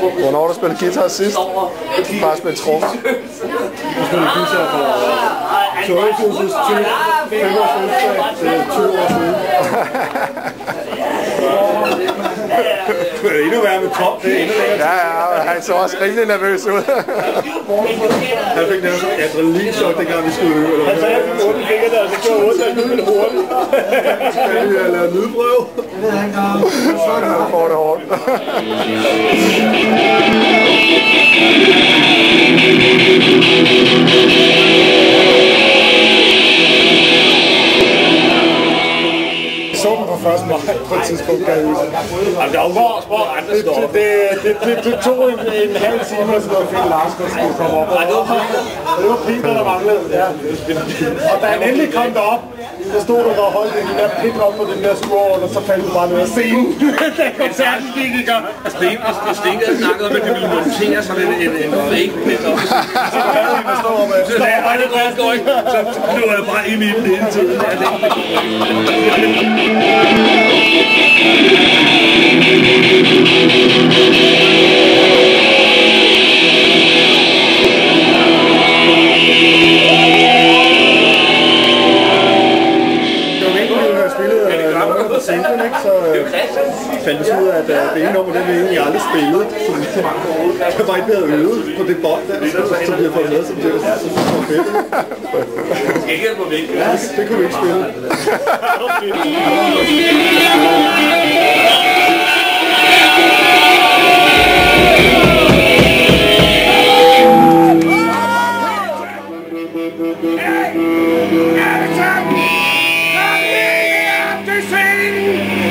Hvornår har du spillet guitar sidst? Bare spillet tromme. Jeg spillede guitar for 20 år siden, 5 år siden, 20 år siden. Det er endnu værre med Tom, det er endnu længere. Ja, han så også rimelig nervøs ud. Han fik nærmest sådan adrenalinchok, dengang vi skulle øve. Han sagde, at han fik fingrene, og så gjorde ondt, og nu hurtigt. Skal vi lave lydprøve? Så får det hårdt. Så den på 1. maj på et tidspunkt derude. Der er jo hvor andre står. Det tog en halv time, og så var Finn Larsen, der skulle komme op. Det var Peter, der manglede. Ja. Og da han endelig kom derop, så stod der og holdt den der pik op på den der skruer, og så faldt du bare ned af scenen. Da koncerten gik i gang. Sten havde snakket om, at det ville montere sådan en fake pik op. Så havde han stå op. Så nu er jeg bare inde i den hele tiden. Så fandt vi ud af, at det ene nummer, det vi egentlig aldrig spillede. Det var ikke været øvet på det bånd der, så vi har fået med, som det var fedt. Skal ikke hjælpe mig væk? Ja, det kunne vi ikke spille. Every time I hear the sing.